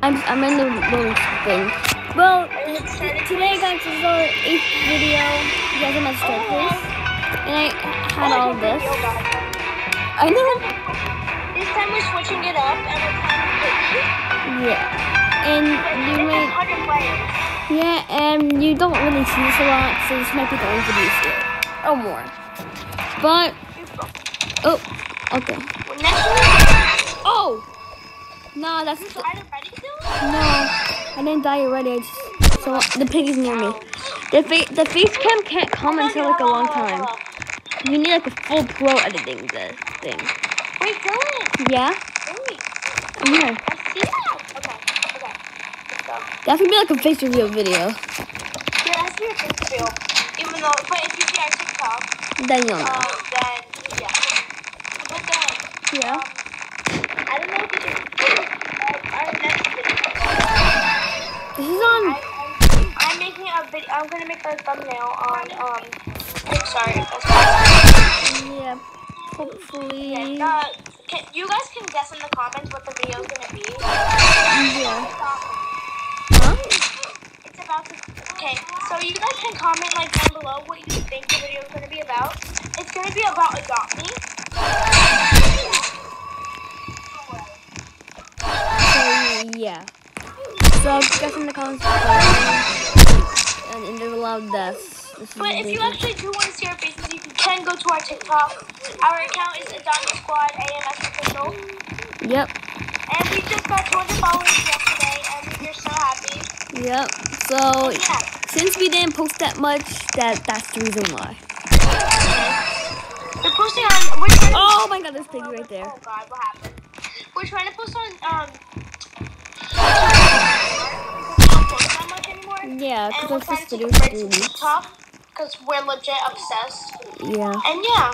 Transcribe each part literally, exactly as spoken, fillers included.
I'm I'm in the loading thing. Well, today guys is our eighth video. You guys are my start this, and I had all this. I know. This time we're switching it up, and we're playing. Yeah, and you might. Yeah, and you don't really see this a lot, so this might be the only video you see it, or more. But oh, okay. Oh. No, that's you died already, no. I didn't die already. I just so the pig is near me. The fa the face cam can't come until like a long time. You need like a full pro editing the thing. Wait, Dylan. Yeah. Wait. I'm here. I see that. Okay. Okay. Let's go. That's gonna be like a face reveal video. Yeah, that's your face reveal. Even though, but if you see our TikTok, Then you'll know. Um, then yeah. But then. Yeah. Um, I don't know if you can. Our next video. This is on. I, I'm, I'm making a video. I'm gonna make a thumbnail on um. Sorry. Yeah. Hopefully. Yeah. Uh, can, you guys can guess in the comments what the video is gonna be. Yeah. Huh? It's about to. Okay. So you guys can comment like down below what you think the video is gonna be about. It's gonna be about Adopt Me. So yeah. So guess in the comments and, and there's a lot of deaths. But if you actually do want to see our faces, you can go to our TikTok. Our account is Adopt Me Squad A M S Official. Yep. And we just got two hundred followers yesterday, and we're so happy. Yep. So yeah. Since we didn't post that much, that that's the reason why. We're posting on. We're trying to oh my God, there's piggy right there. Oh God, what happened? We're trying to post on um. Yeah, because our sister do TikTok, because we're legit obsessed. Yeah. And yeah.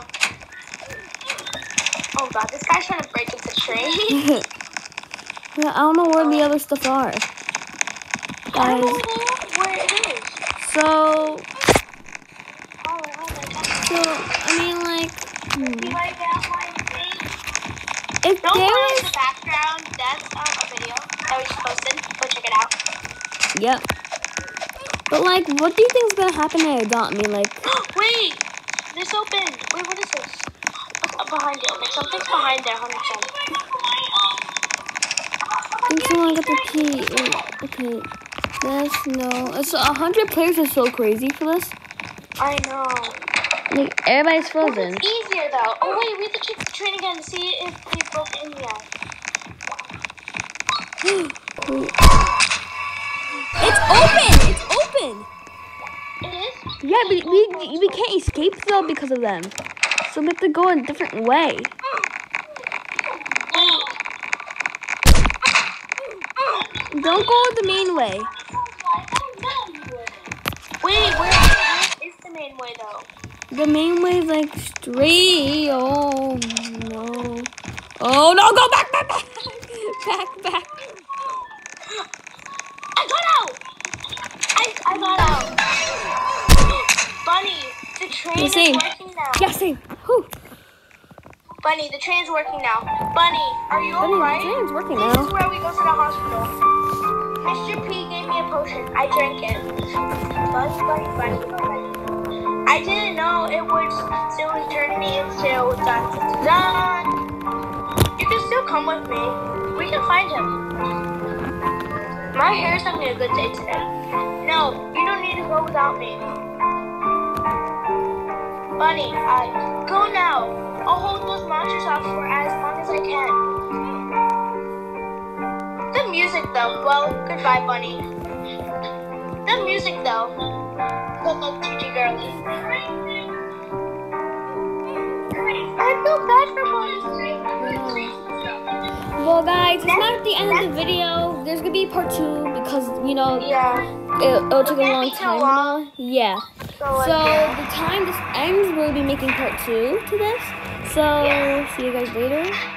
Oh God, this guy's trying to break into the train. Yeah, I don't know where the other stuff are. I don't know where it is. So. Oh, oh my God. So I mean, like. Hmm. You like that one? If Don't there worry, was in the background, that's um, a video that we just posted. Go check it out. Yep. But like, what do you think is gonna happen to Adopt Me? Like, wait, this opened. Wait, what is this? What's up behind it? Like something's behind there, one hundred percent. I think someone got the key. Okay, this no. So a hundred players is so crazy for this. I know. Like everybody's frozen. It's easier though. Oh wait, we have to check the train again to see if we broke in yet. It's open! It's open! It is? Yeah, we, we, we can't escape though because of them. So we have to go a different way. Don't go the main way. Wait, where is the main way though? The main way is like straight. Oh no. Oh no, go back, back, back. Back, back. I got out! I, I got out. Bunny, the train is same. working now. Yeah, same. Whew. Bunny, the train's working now. Bunny, are you Bunny, alright? the train's working this now. This is where we go to the hospital. Mister P gave me a potion. I drank it. Bunny, bunny, bunny, bunny. I didn't know it would soon turn me into dun dun dun. You can still come with me. We can find him. My hair is having a good day today. No, you don't need to go without me. Bunny, I go now. I'll hold those monsters off for as long as I can. The music though. Well, goodbye, Bunny. The music though. Good luck, Gigi girlie. I feel bad for Bunny. Well, guys, it's not the end of the video. There's gonna be part two because you know, yeah, it, it'll take a long so time. long. You know? Yeah. So, So like, the time this ends, we'll be making part two to this. So Yeah. see you guys later.